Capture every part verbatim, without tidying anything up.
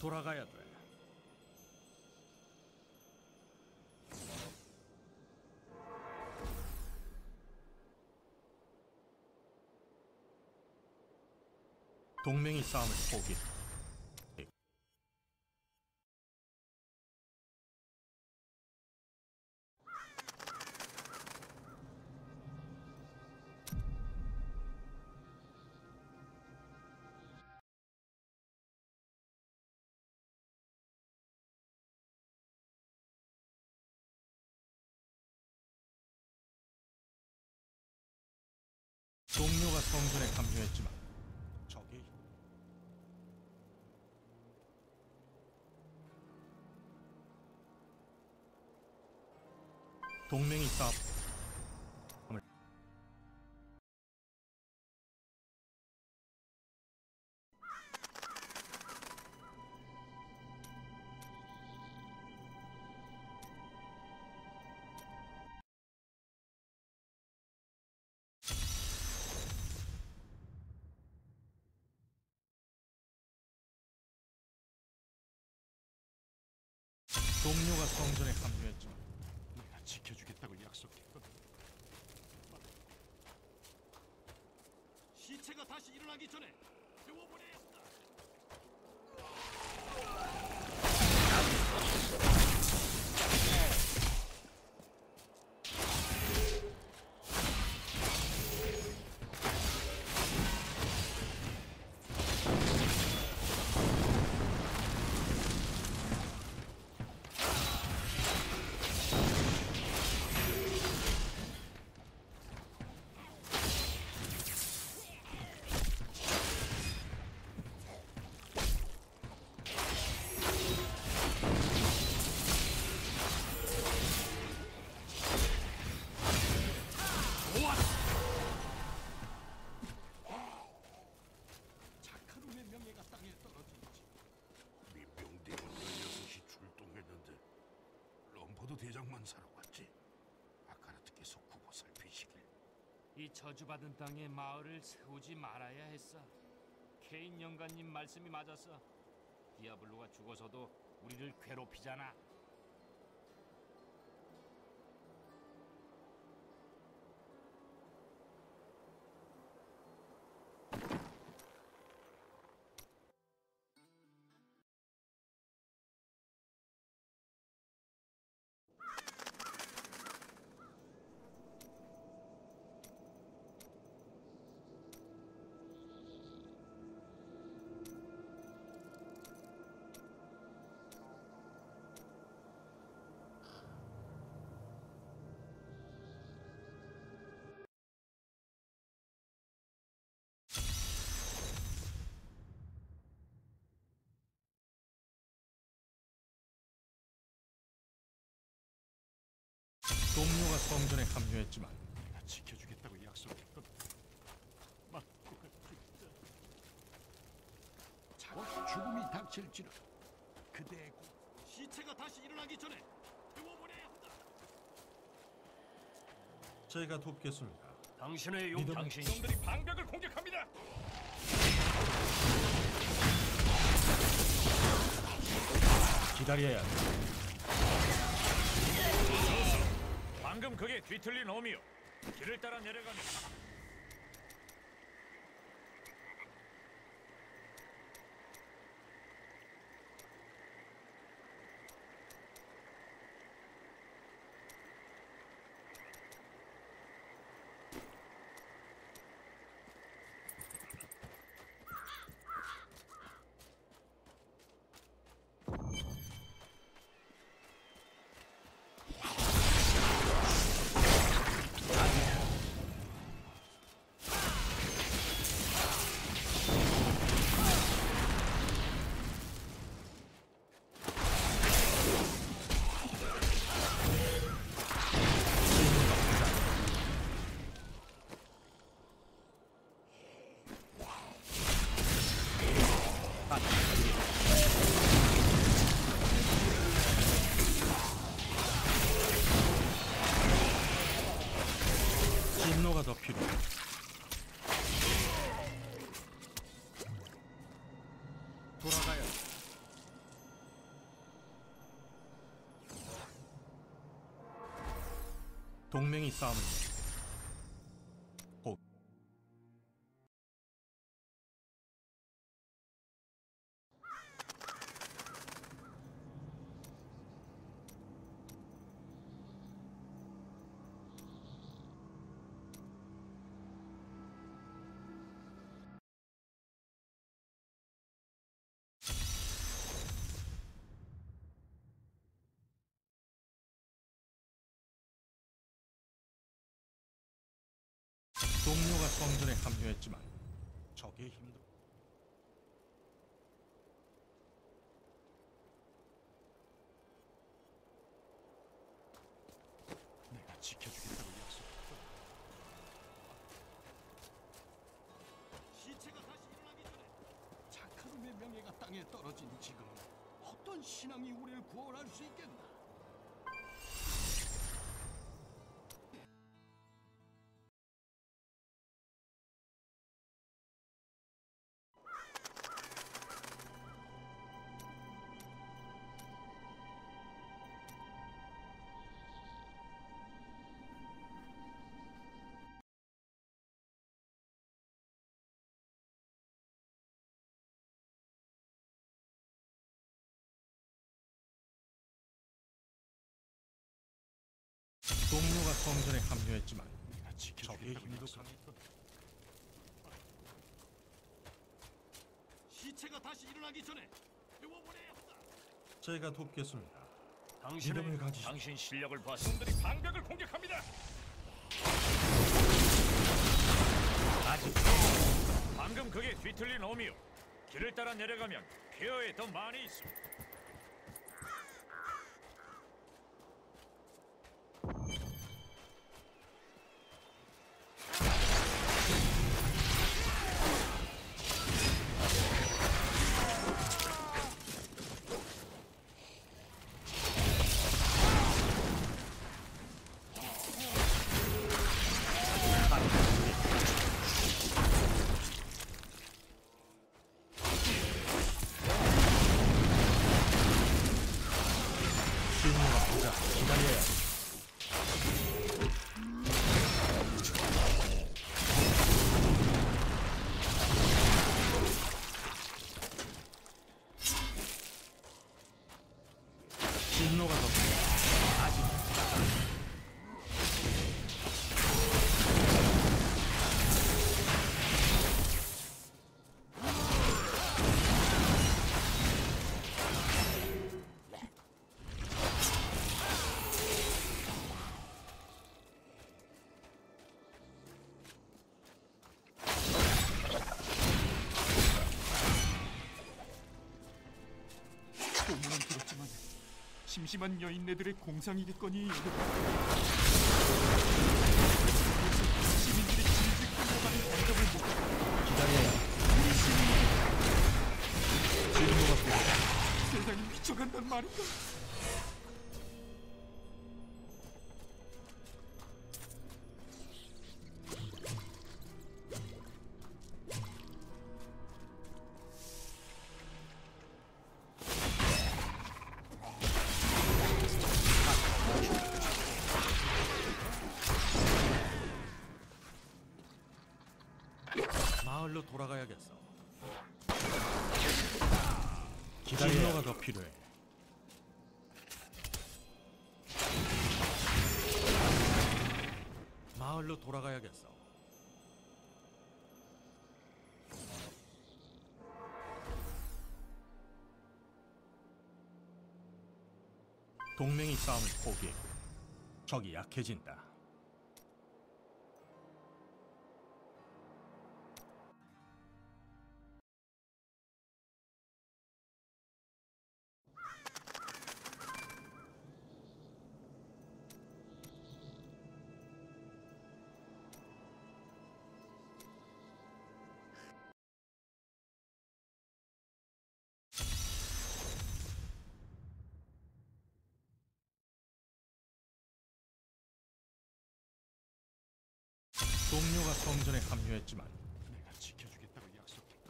돌아가야 돼. 동맹이 싸움을 포기했다. 동료가 성전에 감정했지만 적이 동맹이 싸움을 동료가 성전에 합류했지만 내가 지켜주겠다고 약속했거든. 시체가 다시 일어나기 전에 태워버려야 한다. 대장만 사러 갔지. 아카르트께서 구보 살피시길. 이 저주받은 땅에 마을을 세우지 말아야 했어. 케인 영관님 말씀이 맞았어. 디아블로가 죽어서도 우리를 괴롭히잖아. 동료가 성전에 합류했지만 내가 지켜주겠다고 약속했거든. 맞고 죽자. 곧 죽음이 닥칠지라. 그대의 고... 시체가 다시 일어나기 전에 태워버려야 한다. 제가 돕겠습니다. 당신의 용, 믿음... 당신 놈들이 방벽을 공격합니다. 기다려야 돼. 방금 그게 뒤틀린 어미요. 길을 따라 내려가면 진노가 더 필요해. 돌아가야 돼. 동맹이 싸움을 고 동료가 성전에 합류했지만 적의 힘도 내가 지켜주겠다고 약속했다. 시체가 다시 일어나기 전에 착한 놈의 명예가 땅에 떨어진 지금 어떤 신앙이 우리를 구원할 수 있겠나? 동료가 성전에 합류했지만 내가 적의 지켜주겠다고 힘도 약속. 강했던 시체가 다시 일어나기 전에 태워버려야 한다. 제가 돕겠습니다. 당신은 믿음을 가지시오. 당신 실력을 봐서 놈들이 방벽을 공격합니다. 아직 방금 그게 뒤틀린 어미요. 길을 따라 내려가면 퀘어에 더 많이 있어. 진노가 보자 기다려야 해. 진노가 더 필요해. 아직 소문은 들었지만 심심한 여인네들의 공상이겠거니 시민들이 질질 끌려가는 감정을 못 기다려야 해. 진노가 필요해. 세상이 미쳐간단 말인가? 마을로 돌아가야겠어. 진노가 더 필요해. 마을로 돌아가야겠어. 동맹이 싸움을 포기했고 적이 약해진다. 동료가 성전에 합류했지만 내가 지켜주겠다고 약속했던.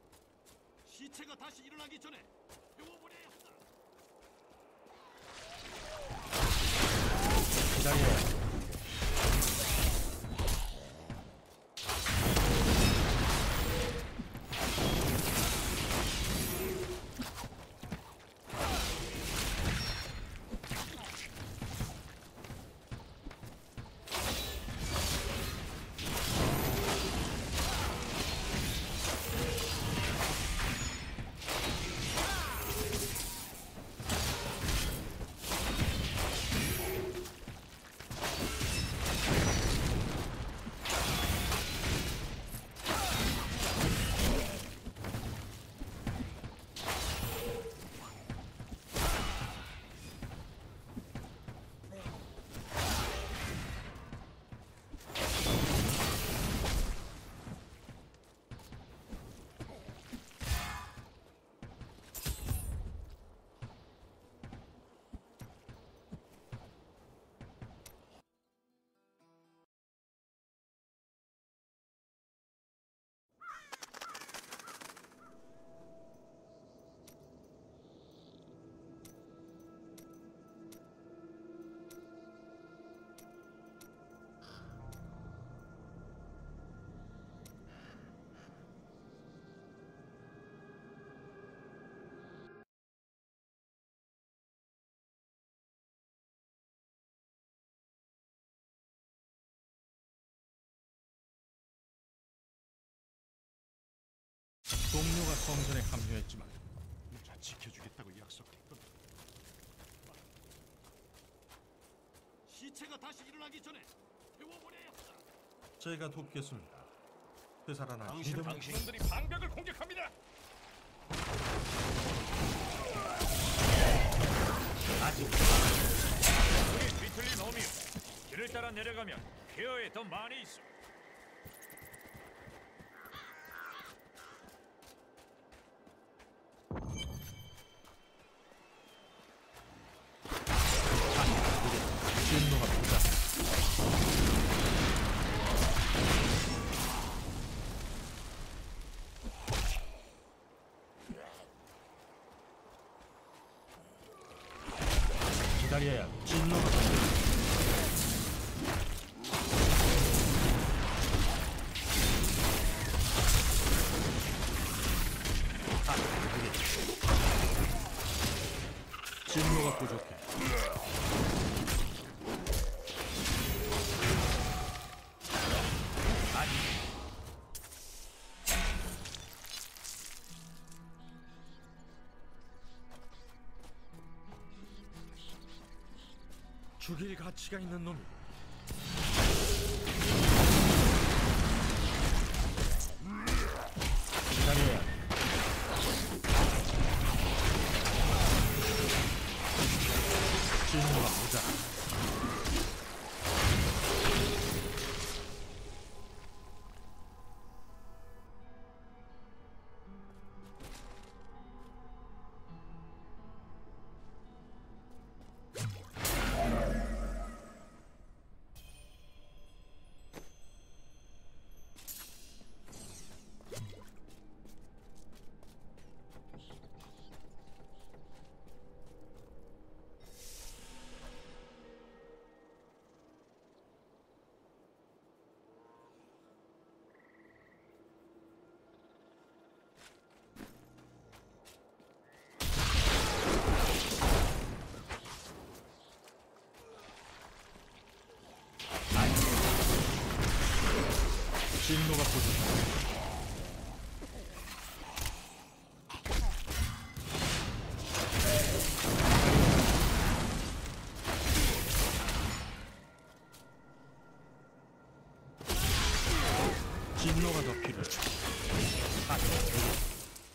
시체가 다시 일어나기 전에 태워버려야 한다. 기다려야 해. 동료가 성전에 합류했지만 자 지켜주겠다고 약속했거든. 시체가 다시 일어나기 전에 태워버려야 한다. 제가 돕겠습니다. 되살아나 당신 믿음을 당신들이 방벽을 공격합니다. 아직 우리 뒤틀린 놈이요. 길을 따라 내려가면 퀘어에 더 많이 있어. 진노가 보자. 기다려야 진노가 보자. 아, 그게 진노가 부족해. 죽일 가치가 있는 놈이. 기다려야 해. 진노가 모자라. 진노가 부족해. 진노가 더 필요해. 아, 그래.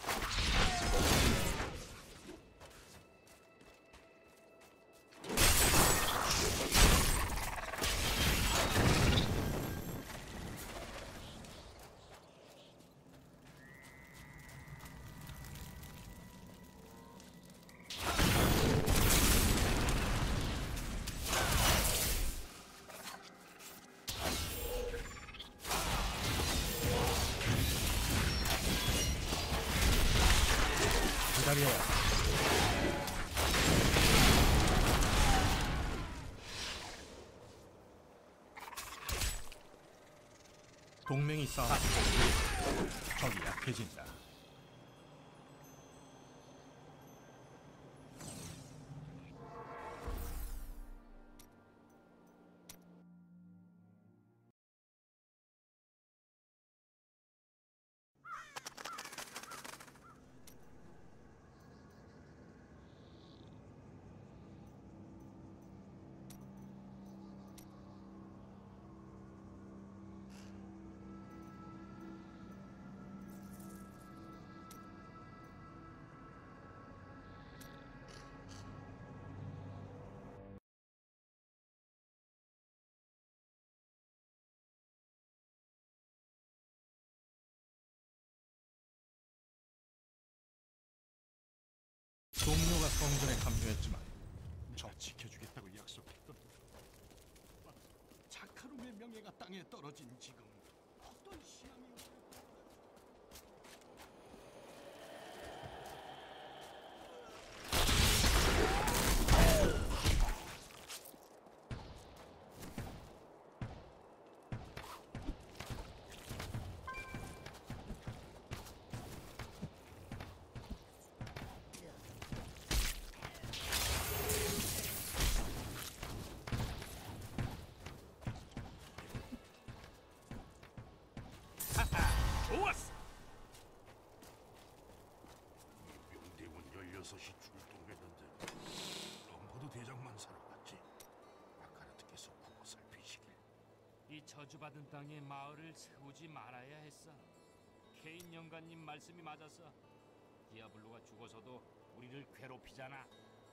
기다려야 해. 동맹이 싸우고 적이 약해진다. 동료가 성전에 합류했지만 저 지켜주겠다고 약속했던 자카룸의 명예가 땅에 떨어진 지금 어떤 신앙이 우리를 좋았어. 명대군 열여섯이 출동했는데 럼포드 대장만 살아갔지. 아카르트께서 국어 살피시길. 이 저주받은 땅에 마을을 세우지 말아야 했어. 케인 영관님 말씀이 맞았어. 디아블로가 죽어서도 우리를 괴롭히잖아.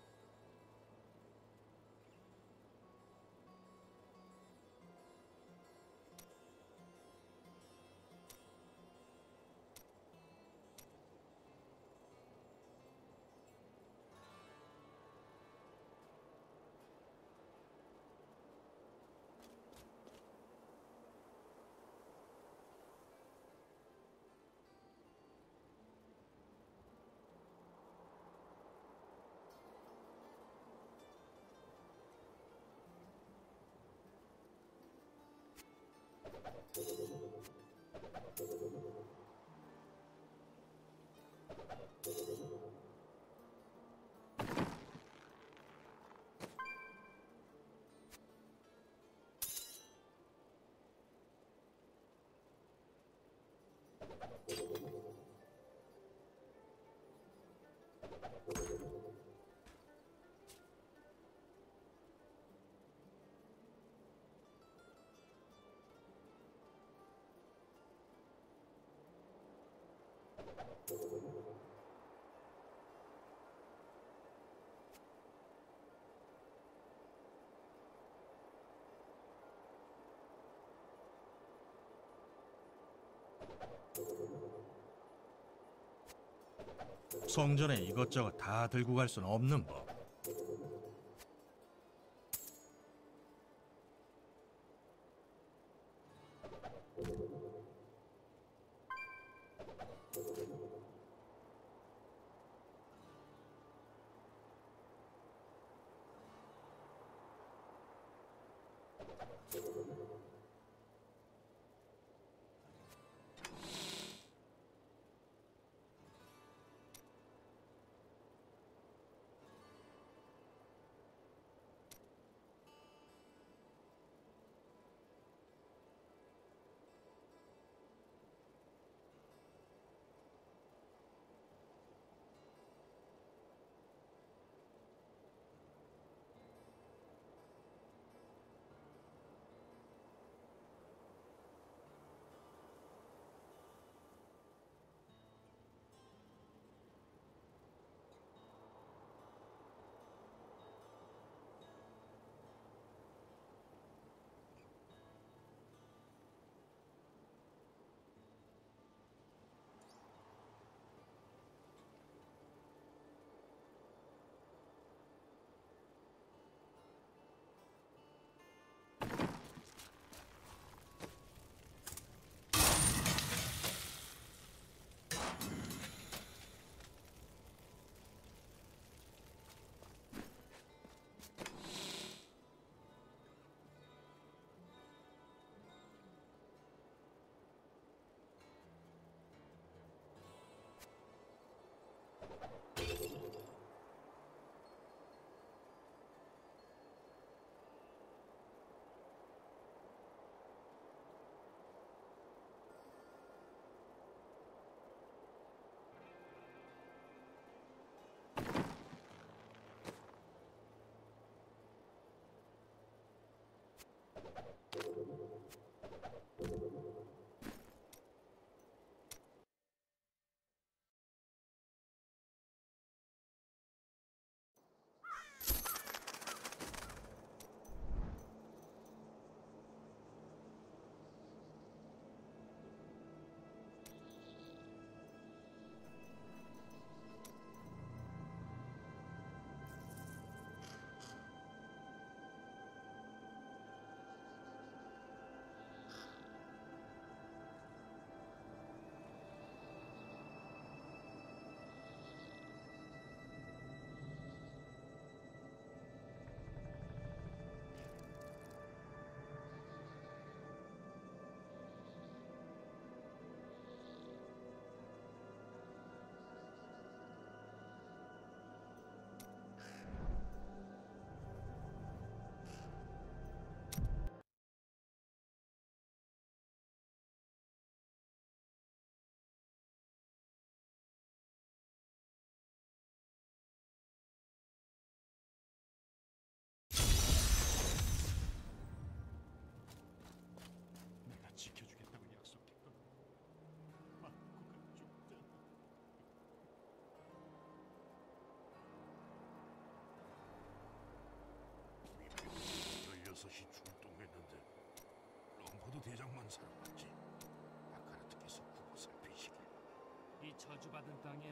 성전에 이것저것 다 들고 갈 수는 없는 법.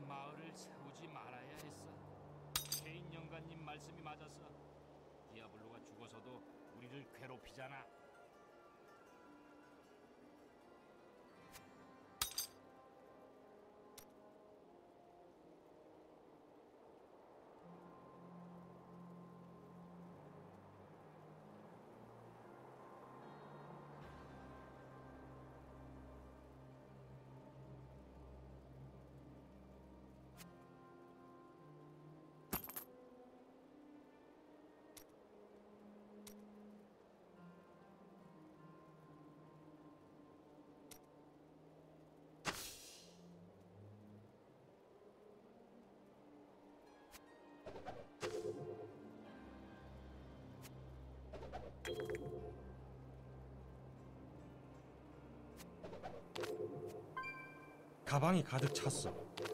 마을을 세우지 말아야 했어. 케인 영가님 말씀이 맞았어. 디아블로가 죽어서도 우리를 괴롭히잖아. 가방이 가득 찼어.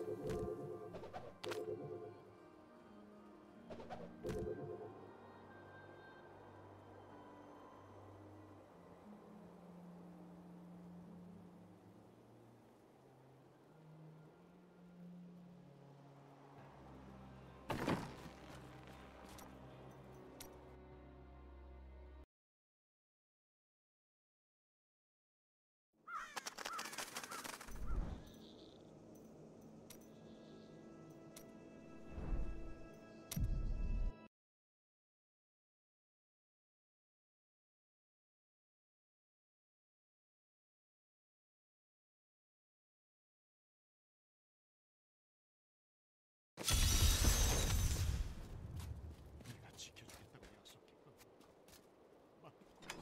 내가 지켜주겠다고 약속했거든. 맞고.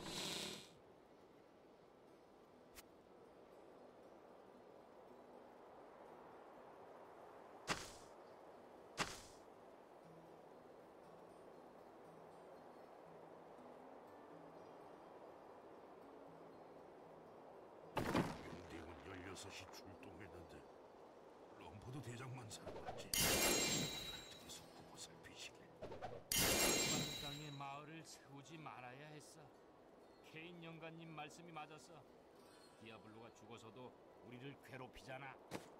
영대군 열여섯 시 출동했는데 럼포드 대장만 살아왔지. 어디서 구고 살피시길. 저주받은 땅에 마을을 세우지 말아야 했어. 케인 영가님 말씀이 맞았어. 디아블로가 죽어서도 우리를 괴롭히잖아.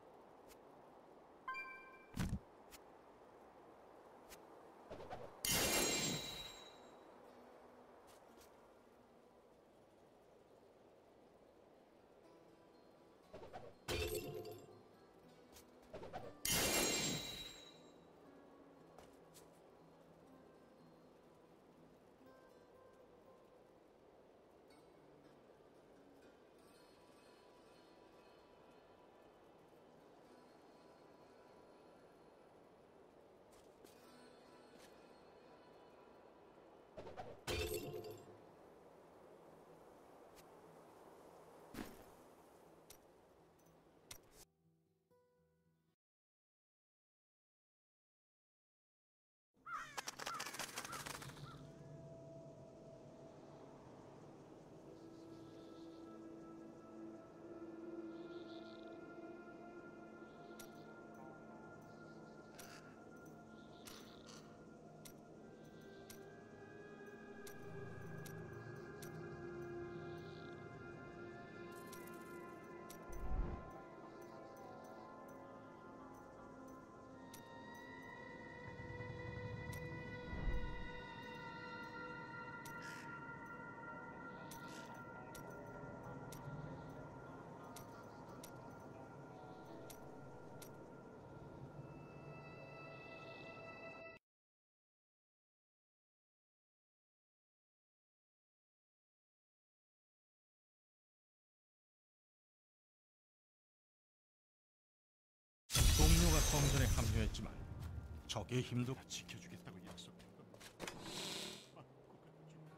동료가 성전에 합류했지만 적의 힘도 내가 지켜주겠다고 약속했거든. 맞고 진짜.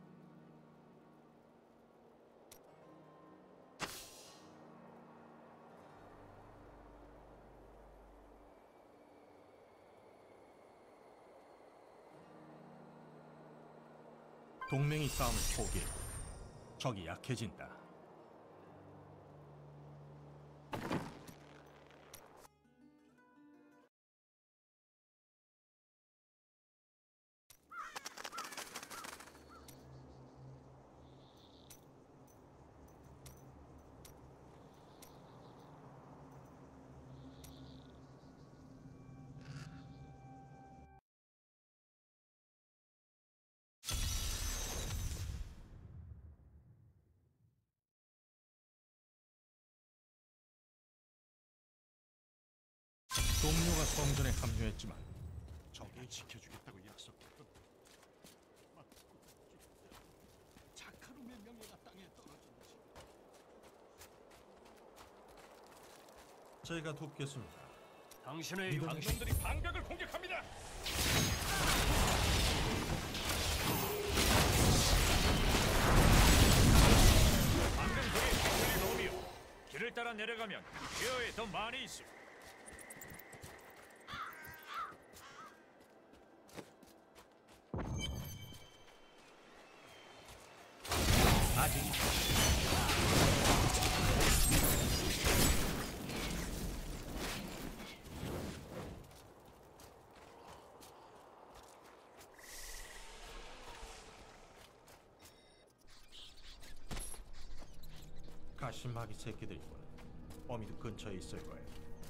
동맹이 싸움을 포기했고 적이 약해진다. 동료가 성전에 합류했지만 적을 지켜주겠다고 약속했던 착한 놈의 명예가 땅에 떨어진 지금 제가 돕겠습니다. 당신의 당신들이 방벽을 공격합니다. 방금 거기 비틀리 로미오. 길을 따라 내려가면 퀘어에 더 많이 있어. 아직 가시마기 새끼들이군. 어미도 근처에 있을 거예요.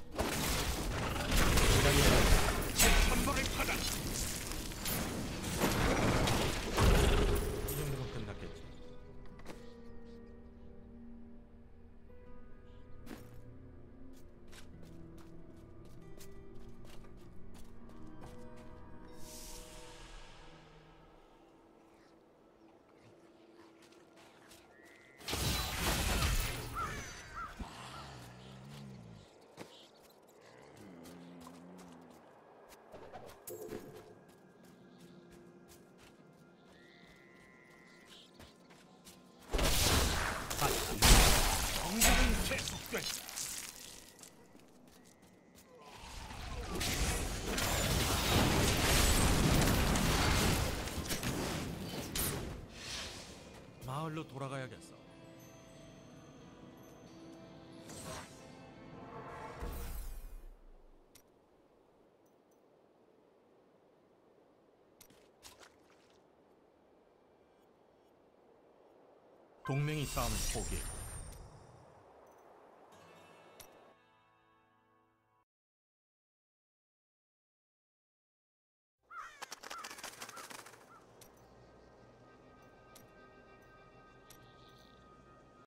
천방을 받아. 이 정도면 끝났겠지. 정상은 계속될. 마을로 돌아가야겠어. 동맹이 싸움을 포기했고